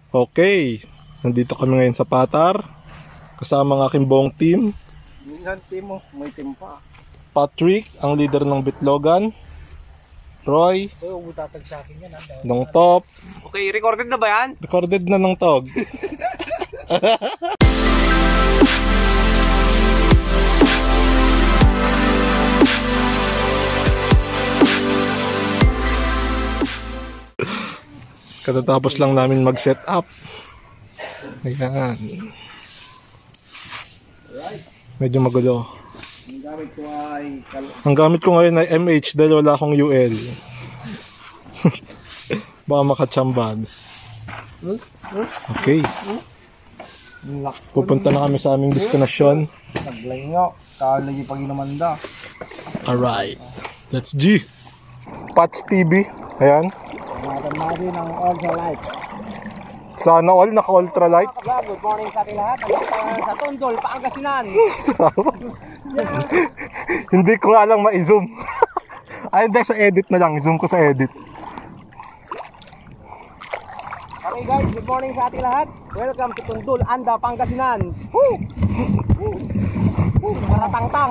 Okay, nandito kami ngayon sa Patar. Kasama ng aking buong team. Minsan team mo, may team pa. Patrick, ang leader ng Bitlogan. Roy, Utatag sa akin yan. ng Top. Okay, recorded na ba yan? Recorded na ng Tog. Katatapos lang namin mag-set up. Ayan. Medyo magulo. Ang gamit ko ngayon ay MH dahil wala akong UL. Baka makatsambad. Okay. Pupunta na kami sa aming destinasyon. Naglayo, kalagi pag inamanda. Alright. Let's G. Patch TV. Ayan. Ingatan natin ang Ultra Light. Sana all naka-ultra light. Good morning sa ating lahat. Sa Tondol, Pangasinan. Hindi ko nga lang ma-zoom. Ay, hindi, sa edit na lang. Zoom ko sa edit. Okay guys, good morning sa ating lahat. Welcome to Tondol, Anda, Pangasinan. Woo! Maratang-tang.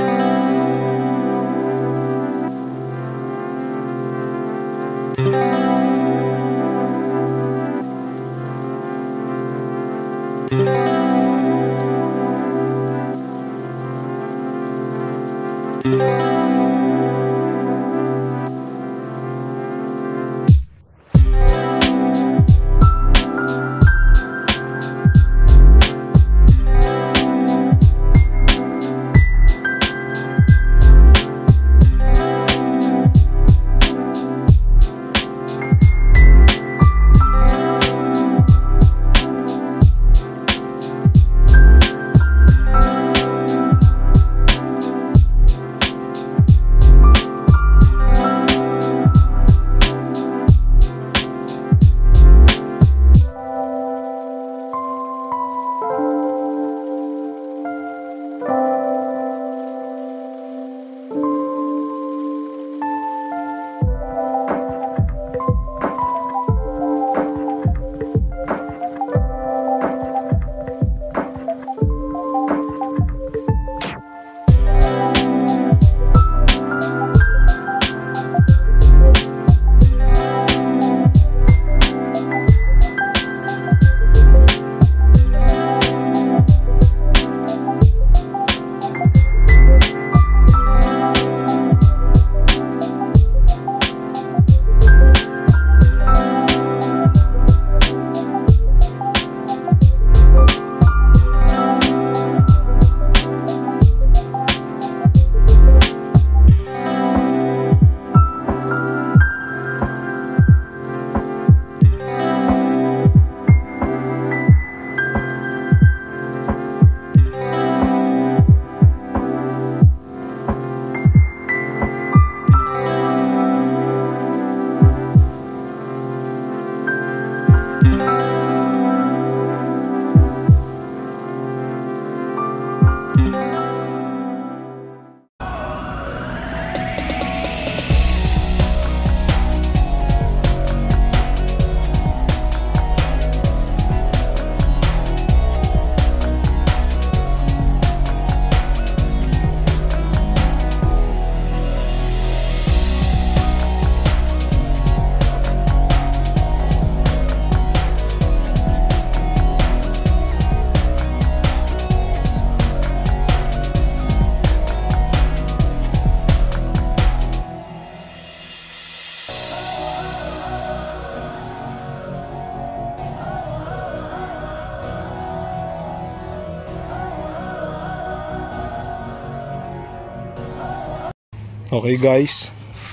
Okay guys.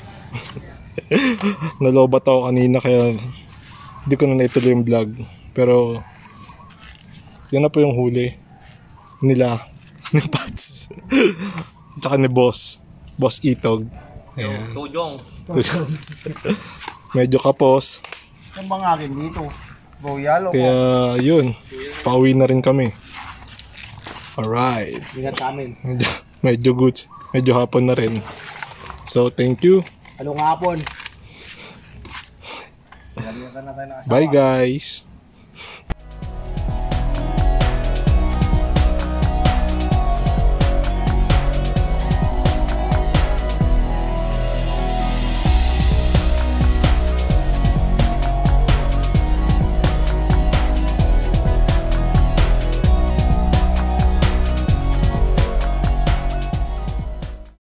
Nalobat ako kanina kaya hindi ko na naituloy yung vlog. Pero yan na po yung huli nila ni Pats. Tsaka ni Boss Itog. Ayan. Tujong. Medyo kapos. Yung mga akin dito. Boyalo. Kaya yun, pauwi na rin kami. Alright. Ingat namin. Medyo good. Medyo hapon na rin. So, thank you. Along hapon. Bye guys.